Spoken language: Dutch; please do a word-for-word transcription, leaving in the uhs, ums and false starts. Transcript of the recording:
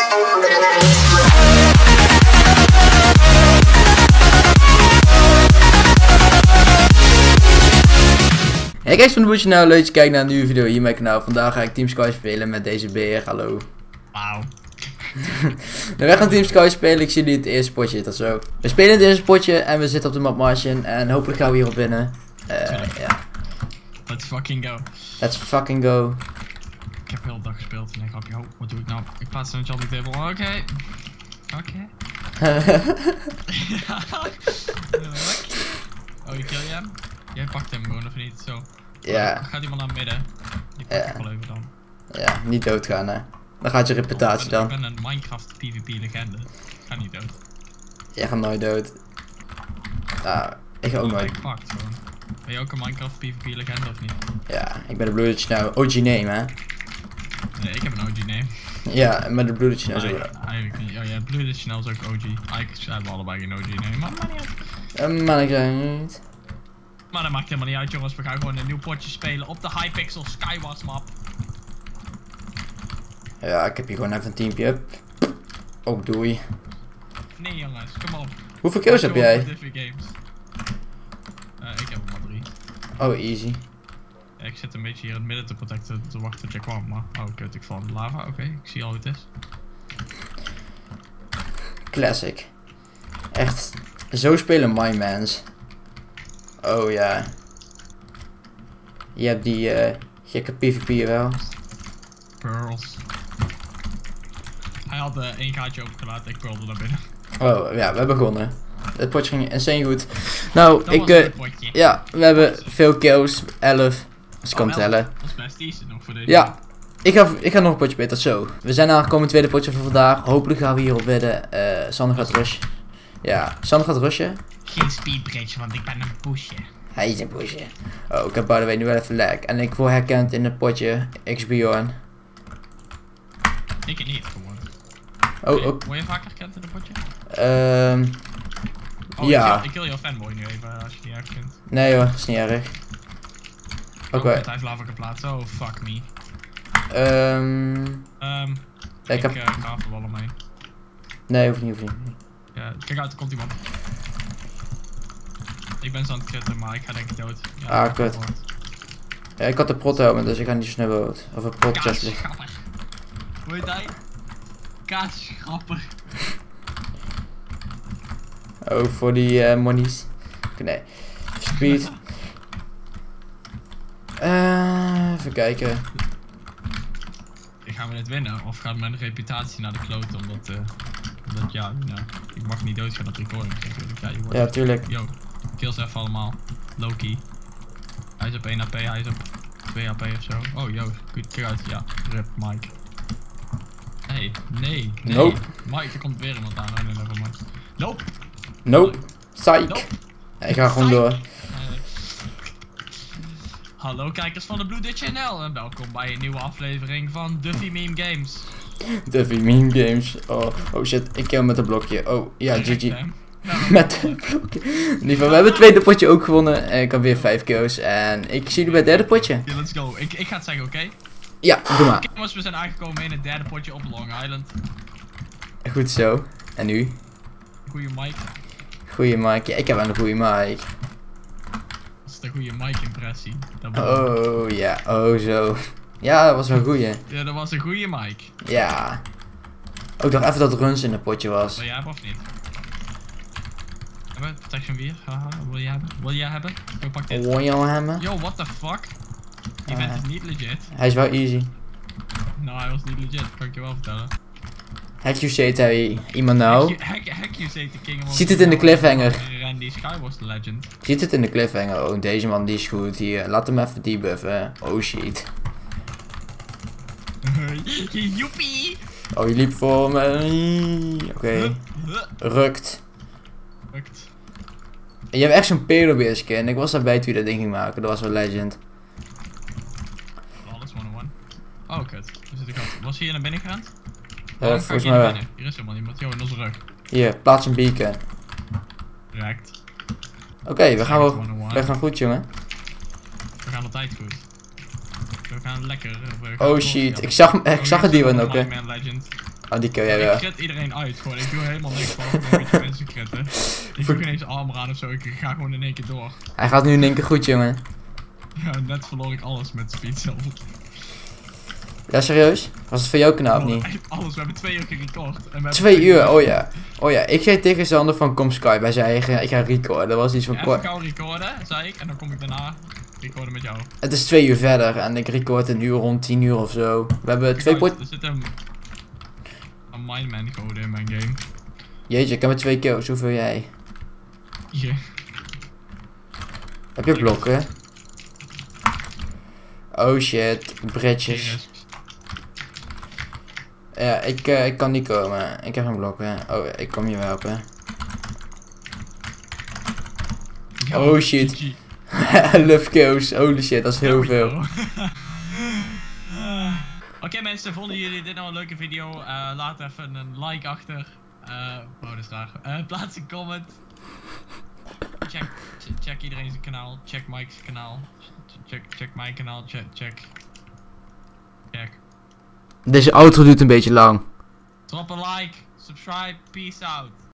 Hey guys van de Bootje, nou leuk dat je kijkt naar een nieuwe video hier op mijn kanaal. Vandaag ga ik Team Sky spelen met deze beer, hallo. Wauw. We gaan Team Sky spelen, ik zie jullie het eerste potje, tot zo. We spelen het eerste potje en we zitten op de map Martian en hopelijk gaan we hierop winnen. Uh, ja. Let's fucking go. Let's fucking go. Ik heb heel de dag gespeeld en ik grapje, oh, wat doe ik nou? Ik plaats een jumping table, oké. Okay. Oké. Okay. Oh, je kill je hem? Jij pakt hem gewoon, of niet? Zo. Ja. Oh, gaat iemand naar het midden? Die pak ik Ja. wel even dan. Ja, niet doodgaan hè. Dan gaat je reputatie Oh, dan. Ik ben een Minecraft PvP legende. Ik ga niet dood. Jij gaat nooit dood. Nou, ik ga ook nooit. Ik pakt gewoon. Ben je ook een Minecraft PvP legende of niet? Ja, ik ben de bloedertje nou. O G name hè. Nee, ik heb een O G name. Ja, met de bloedertje nou zo. Nee, eigenlijk niet. Oh ja, Blue Chanel is ook O G. Eigenlijk hebben we allebei geen O G name, maar dat maakt niet uit. Uh, maar ik weet niet. Maar dat maakt helemaal niet uit, jongens. We gaan gewoon een nieuw potje spelen op de Hypixel Skywars map. Ja, ik heb hier gewoon even een teampje up. Oh, doei. Nee, jongens, kom op. Hoeveel kills heb jij? Games. Uh, ik heb er maar drie. Oh, easy. Ja, ik zit een beetje hier in het midden te protecten te wachten tot je kwam, maar... Oh, kut, ik val in de lava. Oké, okay, ik zie al hoe het is. Classic. Echt, zo spelen Minecraft. Oh ja. Je hebt die uh, gekke PvP wel. Pearls. Hij had uh, één gaatje opengelaten, ik pearlde naar binnen. Oh ja, we hebben begonnen. Het potje ging insane goed. Nou, Dat ik... was Uh, een potje. ja, we hebben veel kills. elf. Als ik kan Oh, tellen. Dat is best decent nog voor deze. Ja. Ik ga, ik ga nog een potje beter, zo. We zijn aangekomen het tweede potje van vandaag. Hopelijk gaan we hierop winnen. Uh, Sander gaat rushen. Ja, Sander gaat rushen. Geen speedbridge, want ik ben een poesje. Hij is een poesje. Oh, ik heb by the way nu wel even lag. En ik word herkend in het potje X-Bjorn. Ik niet, gewoon. Oh, Okay. oh. Word je vaak herkend in een potje? Ehm... Um, Oh, ja. Ik kill, ik kill jouw fanboy nu even, als je die erg vindt. Nee hoor, is niet erg. Oké. Okay. Oh, hij heeft lava geplaatst, oh fuck me. Ehm... Um, ik ik heb... uh, ga er wel omheen. Nee, hoeft niet, hoeft niet. Ja, kijk uit, er komt iemand. Ik ben zo aan het kritten, maar ik ga denk ik dood. Ja, Ah, kut. Ja, ik had de prot helmen, dus ik ga niet zo snel dood. Of een prot chestplate. Kaasschapper. Hoe heet hij? Kaasschapper. Oh, voor die uh, monies. Nee. Speed. Uh, even kijken. Gaan we dit winnen? Of gaat mijn reputatie naar de kloot? Omdat, uh, omdat ja, nou, ik mag niet doodgaan op recording natuurlijk. Ja, je wordt... Ja, tuurlijk. Yo, kills even allemaal. Loki. Hij is op één H P, hij is op twee H P of zo. Oh, yo, kijk uit. Ja, rip Mike. Nee, nee, nee. Nope. Mike, er komt weer iemand aan. Oh, nee, nevermind. Nope. Nope. Psych. Nope. Ja, ik ga gewoon door. Uh, hallo kijkers van de Blue Channel en welkom bij een nieuwe aflevering van Duffy Meme Games. Duffy Meme Games. Oh, oh shit, ik kill met een blokje. Oh, ja, G G. Nou, Met een blokje. In ieder geval, we hebben het tweede potje ook gewonnen. En ik had weer vijf kills. En ik zie jullie bij het derde potje. yeah, let's go. Ik, ik ga het zeggen, oké? Okay? Ja, doe maar. Oké, jongens, we zijn aangekomen in het derde potje op Long Island. Goed zo. En nu? Goeie mic. Goeie mic. Ja, ik heb wel een goede mic. Dat is de goede mic impressie. Dat Oh, ja. Oh, zo. Ja, dat was wel een goeie. Ja, dat was een goede mic. Ja. Oh, ik dacht even dat Runs in het potje was. Wil jij hebben of niet? Hebben? Protection weer? Haha, wil jij hebben? Wil jij hebben? Yo, pak dit. Wil je al hebben? Yo, what the fuck? Die Uh, vent is niet legit. Hij is wel easy. Nou, hij was niet legit, kan ik je wel vertellen. Hack you say hij iemand nou? Hack, hack you say the king. Ziet het in de cliffhanger. Randy Sky was the legend. Ziet het in de cliffhanger. Oh, deze man die is goed hier. Laat hem even debuffen. Oh shit. Joepie! Oh, je liep voor me. Oké. Okay. Rukt. Rukt. Je hebt echt zo'n pedobeer skin. Ik was daarbij toen je dat ding ging maken. Dat was wel legend. Alles honderdéén. Oh, kut. Er zit een gat. Was hier naar binnen gerend? Uh, volgens mij wel. Hier is helemaal niemand. Yo, in onze rug. Hier, plaats een beacon. Raakt. Oké, okay, we gaan wel. We gaan goed, jongen. We gaan altijd goed. We gaan lekker. We gaan oh shit, ik zag, ik zag het die wel ook, hè. Oh, die kun jij Ik wel. crit iedereen uit gewoon, ik doe helemaal niks behalve een beetje mensen critten. Ik doe geen eens armor aan of zo, ik ga gewoon in één keer door. Hij gaat nu in één keer goed, jongen. Ja, net verloor ik alles met Speed Silver. Ja, serieus? Was het voor jouw kanaal of niet? Echt alles, we hebben twee uur gerecord. En we hebben Twee uur, oh ja. Oh ja, ik zei tegen Sander van kom Skype. Hij zei ik ga, ik ga recorden. Dat was iets van Ja, even kort. gauw recorden, zei ik, en dan kom ik daarna recorden met jou. Het is twee uur verder en ik record een uur rond tien uur of zo. We hebben twee pot. Er zit een, een Mindman code in mijn game. Jeetje, ik heb met twee kills. Hoeveel jij? Hier. Heb je blokken? Oh shit, bridges. Ja, ik, uh, ik kan niet komen. Ik heb geen blokken. Oh, ik kom je wel helpen. Oh shit. Love kills. Holy shit, dat is heel veel. uh, Oké okay, mensen, vonden jullie dit nou een leuke video? Uh, laat even een like achter. Uh, oh, dat is raar. Uh, plaats een comment. Check, check iedereen zijn kanaal. Check Mike's kanaal. Check, check mijn kanaal. Check, check. Check. Deze outro duurt een beetje lang. Drop een like. Subscribe. Peace out.